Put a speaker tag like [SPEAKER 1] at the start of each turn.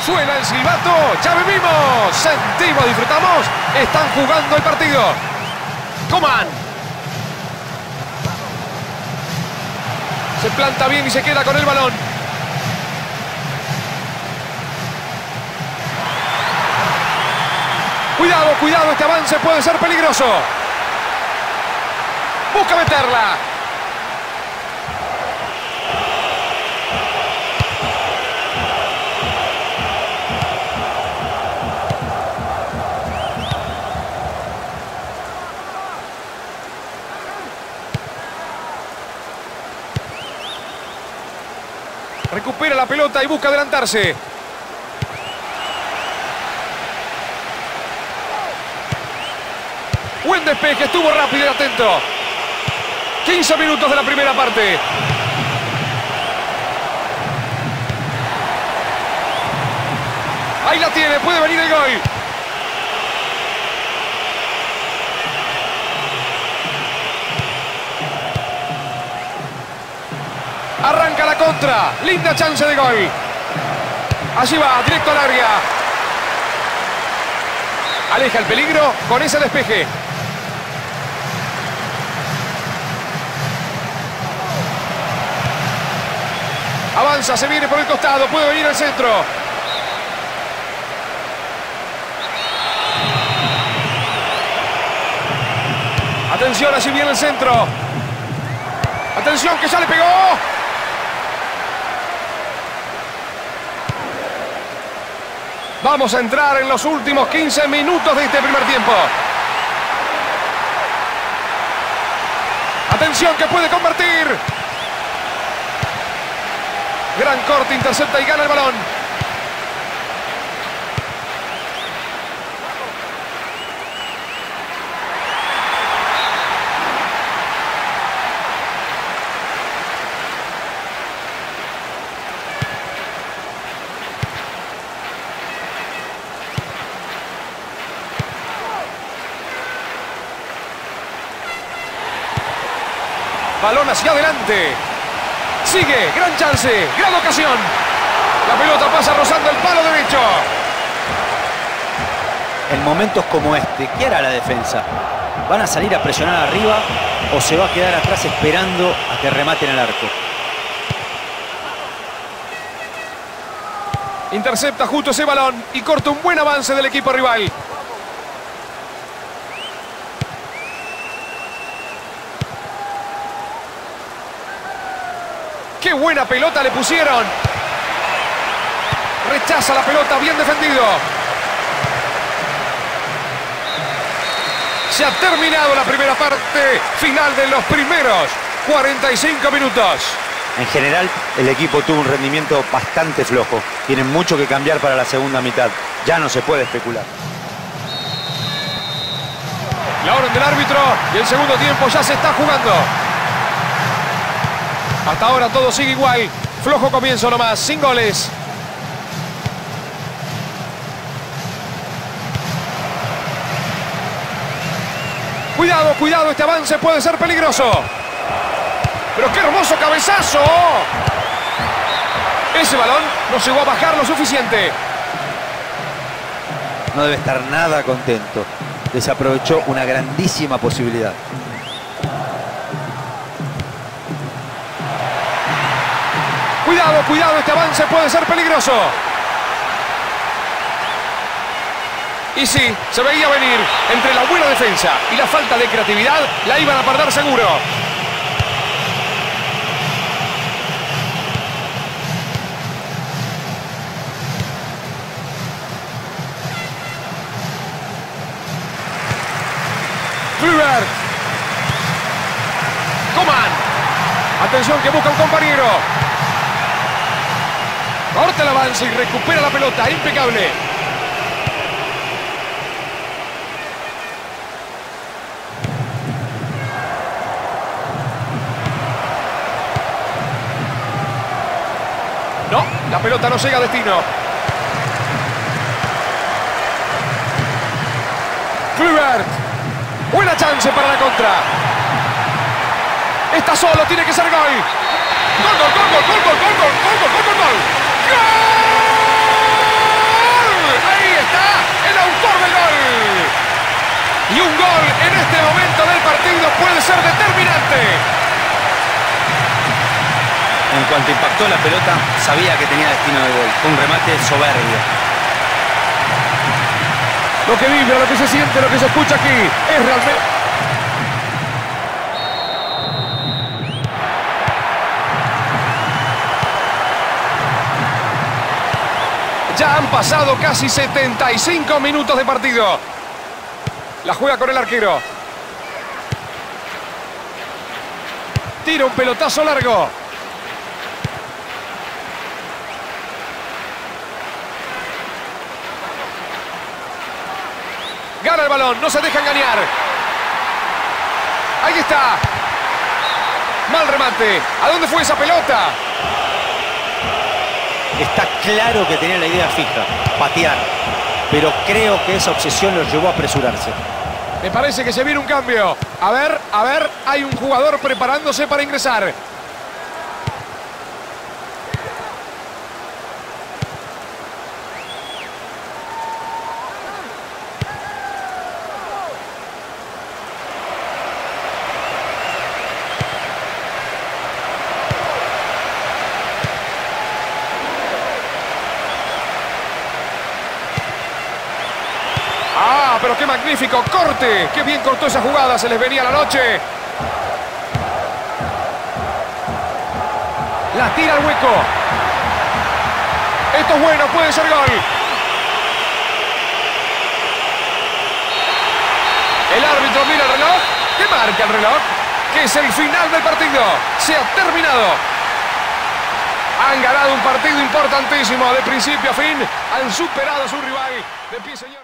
[SPEAKER 1] Suena el silbato, ya vivimos, sentimos, disfrutamos, están jugando el partido. Coman. Se planta bien y se queda con el balón. Cuidado, cuidado, este avance puede ser peligroso. Busca meterla. Recupera la pelota y busca adelantarse. Buen despeje, estuvo rápido y atento. 15 minutos de la primera parte. Ahí la tiene, puede venir el gol. Arranca la contra, linda chance de gol. Allí va, directo al área. Aleja el peligro con ese despeje. Avanza, se viene por el costado, puede venir al centro. Atención, allí viene el centro. Atención, que ya le pegó. Vamos a entrar en los últimos 15 minutos de este primer tiempo. Atención, que puede convertir. Gran corte, intercepta y gana el balón. Balón hacia adelante. Sigue, gran chance, gran ocasión. La pelota pasa rozando el palo derecho.
[SPEAKER 2] En momentos como este, ¿qué hará la defensa? ¿Van a salir a presionar arriba o se va a quedar atrás esperando a que rematen el arco?
[SPEAKER 1] Intercepta justo ese balón y corta un buen avance del equipo rival. ¡Qué buena pelota le pusieron! Rechaza la pelota, bien defendido. Se ha terminado la primera parte, final de los primeros 45 minutos.
[SPEAKER 2] En general, el equipo tuvo un rendimiento bastante flojo. Tienen mucho que cambiar para la segunda mitad. Ya no se puede especular.
[SPEAKER 1] La orden del árbitro y el segundo tiempo ya se está jugando. Hasta ahora todo sigue igual. Flojo comienzo nomás, sin goles. Cuidado, cuidado, este avance puede ser peligroso. Pero qué hermoso cabezazo. Ese balón no llegó a bajar lo suficiente.
[SPEAKER 2] No debe estar nada contento. Desaprovechó una grandísima posibilidad.
[SPEAKER 1] Cuidado, cuidado, este avance puede ser peligroso. Y sí, se veía venir. Entre la buena defensa y la falta de creatividad, la iban a perder seguro. Kluivert. Coman. Atención que busca un compañero. Corta el avance y recupera la pelota. Impecable. No, la pelota no llega a destino. Kluivert. Buena chance para la contra. Está solo, tiene que ser gol. Gol, gol, gol, gol, gol, gol, gol, gol, gol, gol, gol, gol. ¡Gol!
[SPEAKER 2] impactó la pelota, sabía que tenía destino de gol. Fue un remate soberbio.
[SPEAKER 1] Lo que vibra, lo que se siente, lo que se escucha aquí es realmente... Ya han pasado casi 75 minutos de partido. La juega con el arquero. Tira un pelotazo largo. Gana el balón, no se deja engañar. Ahí está. Mal remate. ¿A dónde fue esa pelota?
[SPEAKER 2] Está claro que tenía la idea fija, patear. Pero creo que esa obsesión lo llevó a apresurarse.
[SPEAKER 1] Me parece que se viene un cambio. A ver, hay un jugador preparándose para ingresar. ¡Ah, pero qué magnífico corte! ¡Qué bien cortó esa jugada! Se les venía la noche. La tira al hueco. Esto es bueno, puede ser gol. El árbitro mira el reloj. ¿Qué marca el reloj? Que es el final del partido. Se ha terminado. Han ganado un partido importantísimo de principio a fin. Han superado a su rival. De pie, señor.